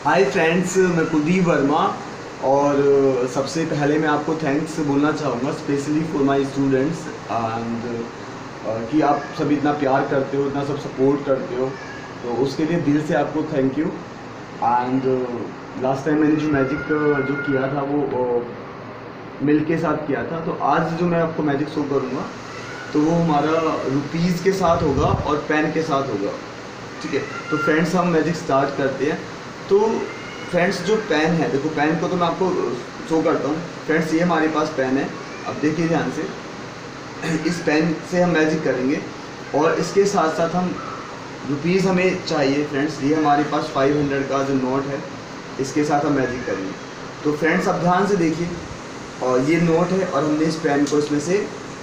Hi friends, मैं कुलदीप वर्मा। और सबसे पहले मैं आपको थैंक्स बोलना चाहूँगा specially for my students and कि आप सब इतना प्यार करते हो, इतना सब सपोर्ट करते हो, तो उसके लिए दिल से आपको thank you. And last time मैंने जो मैजिक जो किया था वो मिल के साथ किया था, तो आज जो मैं आपको मैजिक शो करूँगा तो वो हमारा रुपीज़ के साथ होगा और पेन के साथ होगा। ठीक है, तो फ्रेंड्स हम मैजिक स्टार्ट करते हैं। तो फ्रेंड्स जो पेन है, देखो पेन को तो मैं आपको शो करता हूँ। फ्रेंड्स ये हमारे पास पेन है, अब देखिए ध्यान से। इस पेन से हम मैजिक करेंगे और इसके साथ साथ हम रुपीज़ हमें चाहिए। फ्रेंड्स ये हमारे पास 500 का जो नोट है, इसके साथ हम मैजिक करेंगे। तो फ्रेंड्स अब ध्यान से देखिए, और ये नोट है और हमने इस पेन को इसमें से,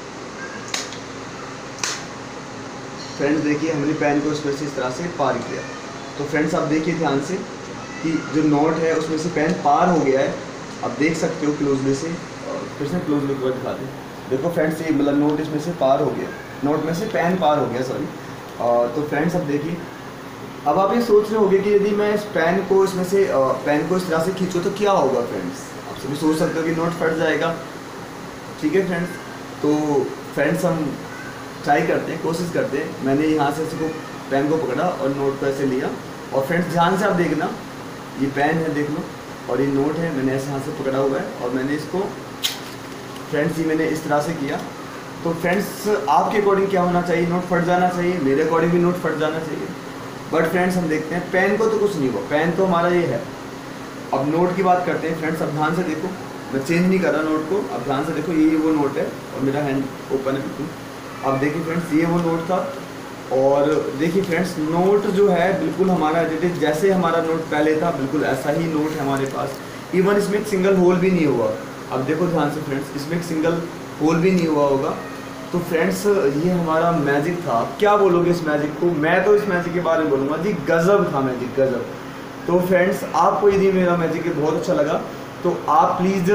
फ्रेंड्स देखिए हमने पेन को इसमें से इस तरह से पार किया। तो फ्रेंड्स आप देखिए ध्यान से कि जो नोट है उसमें से पेन पार हो गया है। आप देख सकते हो क्लोजली से, फिर से क्लोजली को दिखा दें। देखो फ्रेंड्स ये मतलब नोट इसमें से पार हो गया, नोट में से पेन पार हो गया, सॉरी। तो फ्रेंड्स अब देखिए, अब आप ये सोच रहे होंगे कि यदि मैं इस पेन को इसमें से पेन को इस तरह से खींचूँ तो क्या होगा। फ्रेंड्स आप सभी सोच सकते हो कि नोट फट जाएगा। ठीक है फ्रेंड्स, तो फ्रेंड्स हम ट्राई करते हैं, कोशिश करते हैं। मैंने यहाँ से इसको पेन को पकड़ा और नोट को ऐसे लिया, और फ्रेंड्स ध्यान से आप देखना, ये पेन है देख लो और ये नोट है, मैंने ऐसे हाथ से पकड़ा हुआ है और मैंने इसको फ्रेंड्स ये मैंने इस तरह से किया। तो फ्रेंड्स आपके अकॉर्डिंग क्या होना चाहिए, नोट फट जाना चाहिए, मेरे अकॉर्डिंग भी नोट फट जाना चाहिए। बट फ्रेंड्स हम देखते हैं, पेन को तो कुछ नहीं हुआ, पेन तो हमारा ये है। अब नोट की बात करते हैं। फ्रेंड्स अब ध्यान से देखो, मैं चेंज नहीं कर रहा नोट को, अब ध्यान से देखो, ये वो नोट है और मेरा हैंड ओपन है बिल्कुल। अब देखिए फ्रेंड्स ये वो नोट था, और देखिए फ्रेंड्स नोट जो है बिल्कुल हमारा जैसे हमारा नोट पहले था बिल्कुल ऐसा ही नोट है हमारे पास। इवन इसमें एक सिंगल होल भी नहीं हुआ। अब देखो ध्यान से फ्रेंड्स, इसमें एक सिंगल होल भी नहीं हुआ होगा। तो फ्रेंड्स ये हमारा मैजिक था। आप क्या बोलोगे इस मैजिक को? मैं तो इस मैजिक के बारे में बोलूँगा जी, गज़ब था मैजिक, गज़ब। तो फ्रेंड्स आपको यदि मेरा मैजिक बहुत अच्छा लगा तो आप प्लीज़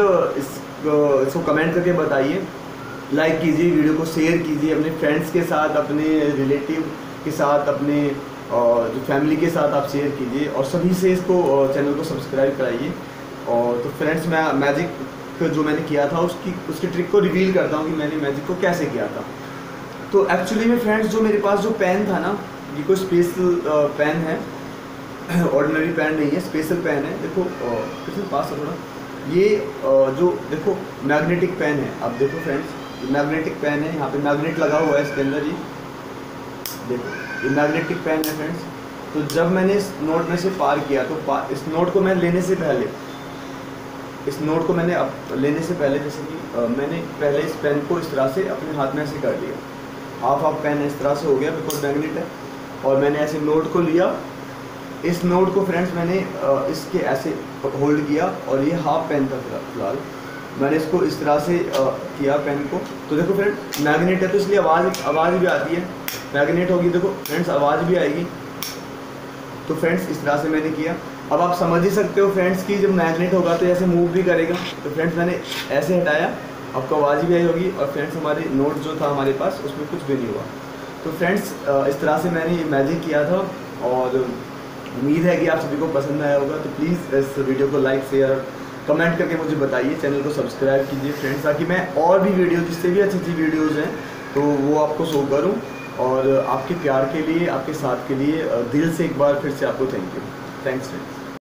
इसको कमेंट करके बताइए, लाइक कीजिए, वीडियो को शेयर कीजिए अपने फ्रेंड्स के साथ, अपने रिलेटिव के साथ, अपने जो फैमिली के साथ आप शेयर कीजिए, और सभी से इसको चैनल को सब्सक्राइब कराइए। और तो फ्रेंड्स मैं मैजिक जो मैंने किया था उसकी ट्रिक को रिवील करता हूँ कि मैंने मैजिक को कैसे किया था। तो एक्चुअली में फ्रेंड्स जो मेरे पास जो पेन था ना, ये कोई स्पेशल पेन है, ऑर्डिनरी पेन नहीं है, स्पेशल पेन है। देखो किसके पास है थोड़ा, ये जो देखो मैग्नेटिक पेन है। अब देखो फ्रेंड्स मैग्नेटिक पेन है, यहाँ पे मैग्नेट लगा हुआ है इसके अंदर, ये देखो ये मैग्नेटिक पेन है फ्रेंड्स। तो जब मैंने इस नोट में से पार किया तो इस नोट को मैं लेने से पहले, इस नोट को मैंने अब लेने से पहले, जैसे कि मैंने पहले इस पेन को इस तरह से अपने हाथ में ऐसे कर लिया, हाफ पेन इस तरह से हो गया बिकॉज मैग्नेट है। और मैंने ऐसे नोट को लिया, इस नोट को फ्रेंड्स मैंने इसके ऐसे होल्ड किया, और ये हाफ पेन था फिलहाल, मैंने इसको इस तरह से किया पेन को। तो देखो फ्रेंड मैग्नेट है तो इसलिए आवाज़ भी आती है, मैग्नेट होगी देखो फ्रेंड्स आवाज़ भी आएगी। तो फ्रेंड्स इस तरह से मैंने किया। अब आप समझ ही सकते हो फ्रेंड्स कि जब मैग्नेट होगा तो ऐसे मूव भी करेगा। तो फ्रेंड्स मैंने ऐसे हटाया, आपको आवाज़ भी आई होगी, और फ्रेंड्स हमारे नोट जो था हमारे पास उसमें कुछ भी नहीं हुआ। तो फ्रेंड्स इस तरह से मैंने ये मैजिक किया था, और उम्मीद है कि आप सभी को पसंद आया होगा। तो प्लीज़ इस वीडियो को लाइक, शेयर, कमेंट करके मुझे बताइए, चैनल को सब्सक्राइब कीजिए फ्रेंड्स, ताकि मैं और भी वीडियो, जिससे भी अच्छी अच्छी वीडियोज़ हैं तो वो आपको शो करूं। और आपके प्यार के लिए, आपके साथ के लिए दिल से एक बार फिर से आपको थैंक यू। Thanks friends.